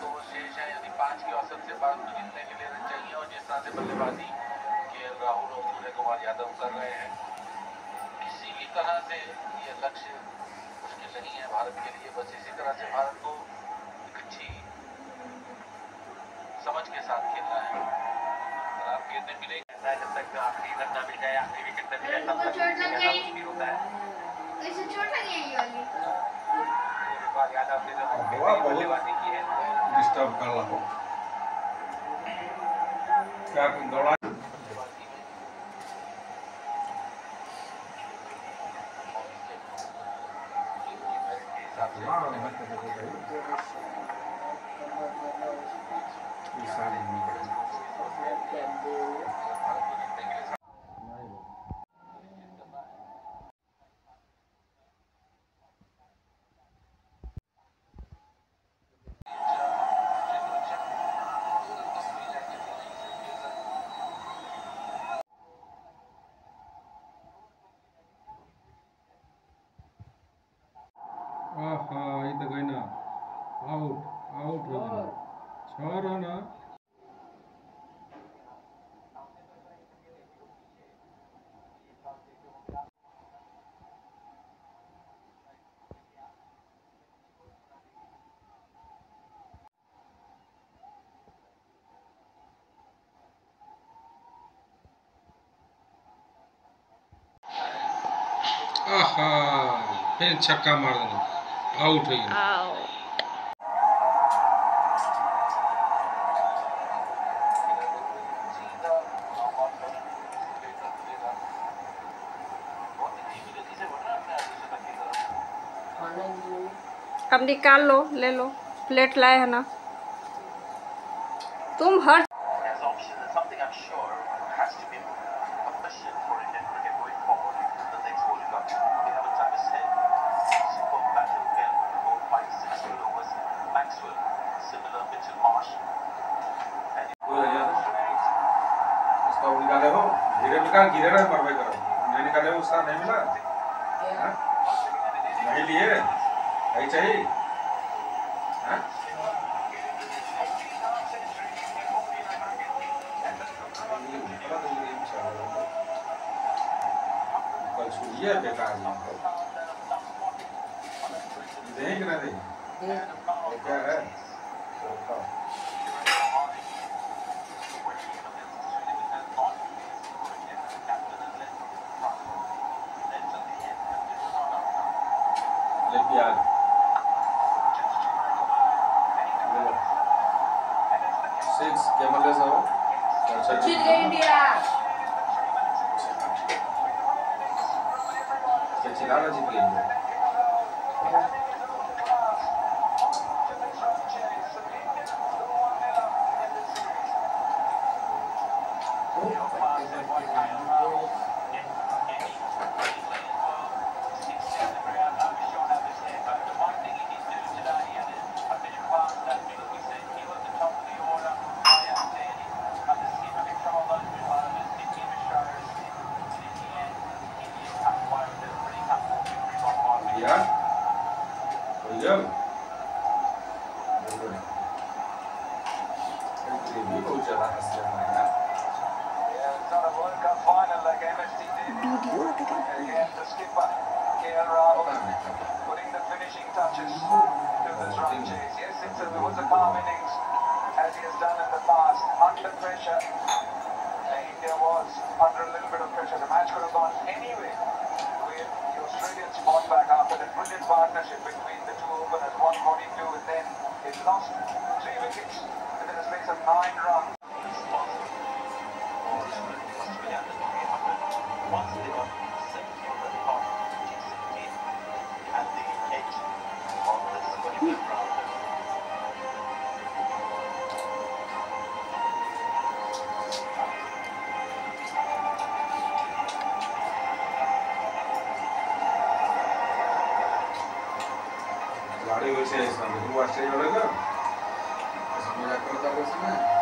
तो शेष है, यानी 5 के औसत से भारत को जीतने के लिए रन चाहिए। और जिस तरह से बल्लेबाजी के राहुल और सूर्य कुमार यादव कर रहे हैं, किसी भी तरह से ये लक्ष्य मुश्किल नहीं है भारत के लिए। बस इसी तरह से भारत को एक अच्छी समझ के साथ खेलना है। अगर आप गेंदें मिलेंगे, जब तक आखिरी रन ना मिल जाए, आखिरी विकेट ना मिल जाए, तब तक मुश्किल होता है। इसे चोट लगी है ये वाली। यादव ने जो बल्लेबाजी की है, डिस्टर्ब कर रहा हो क्या दौड़ा ये तो गई ना, आउट आउट हो गया, 6 रन। फिर छक्का मार देना, आउट हो गया। अब निकाल लो, ले लो, प्लेट लाए है ना तुम। हर निकाले हो धीरे निकाल, गिरे रहे मरवे करो, नहीं निकाले हो उसका नहीं मिला, नहीं लिए नहीं चाहिए। कल छुड़िए बेकार दें कि ना दें, क्या है प्याज 6 कैमल से हो जीत गई इंडिया। क्या चिल्ला रहा, जीत गई India. Yeah. There you go. Putting the finishing touches to this run chase. Yes, it was a calm innings, as he has done in the past. Under pressure, India was under a little bit of pressure. The match could have gone anyway. The Australians fought back after the brilliant partnership between the two openers, 142, and then they lost 3 wickets within a space of 9 runs. Once they got 70 on the top, at the edge of this particular ground. गाड़ी वैसे है, इसमें वो Australia वाले का समझा करता है उसमें।